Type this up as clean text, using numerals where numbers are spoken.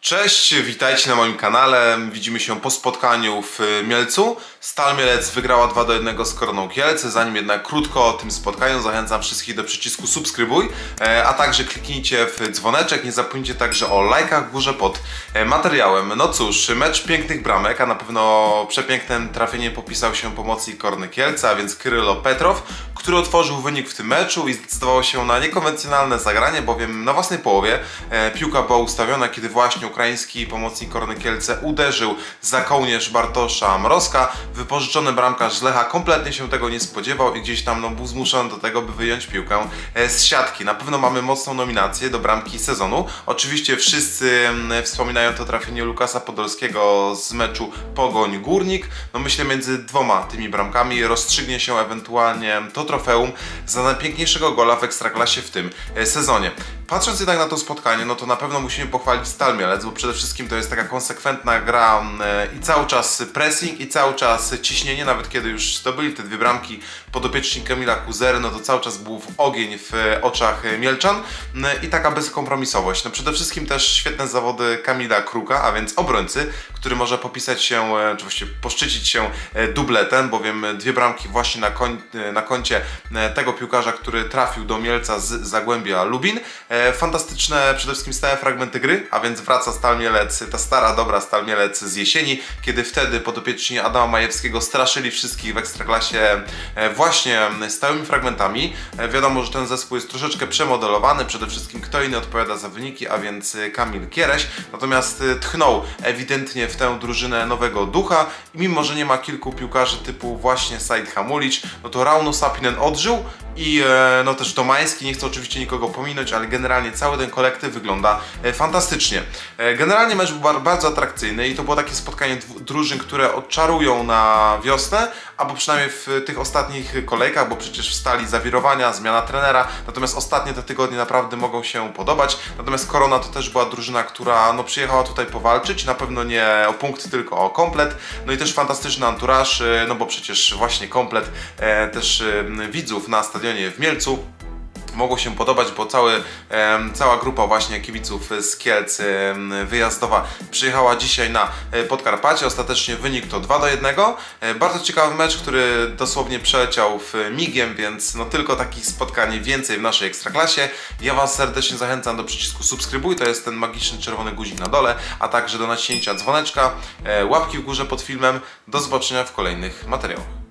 Cześć, witajcie na moim kanale. Widzimy się po spotkaniu w Mielcu. Stal Mielec wygrała 2-1 z Koroną Kielce. Zanim jednak krótko o tym spotkaniu, zachęcam wszystkich do przycisku subskrybuj, a także kliknijcie w dzwoneczek. Nie zapomnijcie także o lajkach w górze pod materiałem. No cóż, mecz pięknych bramek, a na pewno przepięknym trafieniem popisał się pomocnik Korony Kielce, a więc Krylo Petrow, który otworzył wynik w tym meczu i zdecydował się na niekonwencjonalne zagranie, bowiem na własnej połowie piłka była ustawiona, kiedy właśnie ukraiński pomocnik Korony Kielce uderzył za kołnierz Bartosza Mrozka. Wypożyczony bramkarz z Lecha kompletnie się tego nie spodziewał i gdzieś tam był zmuszony do tego, by wyjąć piłkę z siatki. Na pewno mamy mocną nominację do bramki sezonu. Oczywiście wszyscy wspominają to trafienie Lukasa Podolskiego z meczu Pogoń Górnik. No myślę, między dwoma tymi bramkami rozstrzygnie się ewentualnie to trofeum za najpiękniejszego gola w Ekstraklasie w tym sezonie. Patrząc jednak na to spotkanie, no to na pewno musimy pochwalić Stal Mielec, bo przede wszystkim to jest taka konsekwentna gra i cały czas pressing i cały czas ciśnienie, nawet kiedy już zdobyli te dwie bramki podopieczni Kamila Kuzery, no to cały czas był ogień w oczach Mielczan i taka bezkompromisowość. No przede wszystkim też świetne zawody Kamila Kruka, a więc obrońcy, który może popisać się, czy właściwie poszczycić się dubletem, bowiem dwie bramki właśnie na koncie tego piłkarza, który trafił do Mielca z Zagłębia Lubin. Fantastyczne przede wszystkim stałe fragmenty gry, a więc wraca Stal Mielec, ta stara, dobra Stal Mielec z jesieni, kiedy wtedy podopieczni Adama Majewskiego straszyli wszystkich w Ekstraklasie właśnie stałymi fragmentami. Wiadomo, że ten zespół jest troszeczkę przemodelowany, przede wszystkim kto inny odpowiada za wyniki, a więc Kamil Kiereś, natomiast tchnął ewidentnie w tę drużynę nowego ducha i mimo, że nie ma kilku piłkarzy typu właśnie Said Hamulić, no to Rauno Sapinen odżył i no też Domański, nie chcę oczywiście nikogo pominąć, ale generalnie cały ten kolektyw wygląda fantastycznie. Generalnie mecz był bardzo atrakcyjny i to było takie spotkanie drużyn, które odczarują na wiosnę, albo przynajmniej w tych ostatnich kolejkach, bo przecież w Stali zawirowania, zmiana trenera, natomiast ostatnie te tygodnie naprawdę mogą się podobać. Natomiast Korona to też była drużyna, która no, przyjechała tutaj powalczyć, na pewno nie o punkty, tylko o komplet. No i też fantastyczny anturaż, no bo przecież właśnie komplet też widzów na stadionie w Mielcu mogło się podobać, bo cała grupa właśnie kibiców z Kielc wyjazdowa przyjechała dzisiaj na Podkarpacie. Ostatecznie wynik to 2-1. Bardzo ciekawy mecz, który dosłownie przeleciał migiem, więc no tylko takich spotkań więcej w naszej Ekstraklasie. Ja Was serdecznie zachęcam do przycisku subskrybuj, to jest ten magiczny czerwony guzik na dole, a także do naciśnięcia dzwoneczka, łapki w górze pod filmem. Do zobaczenia w kolejnych materiałach.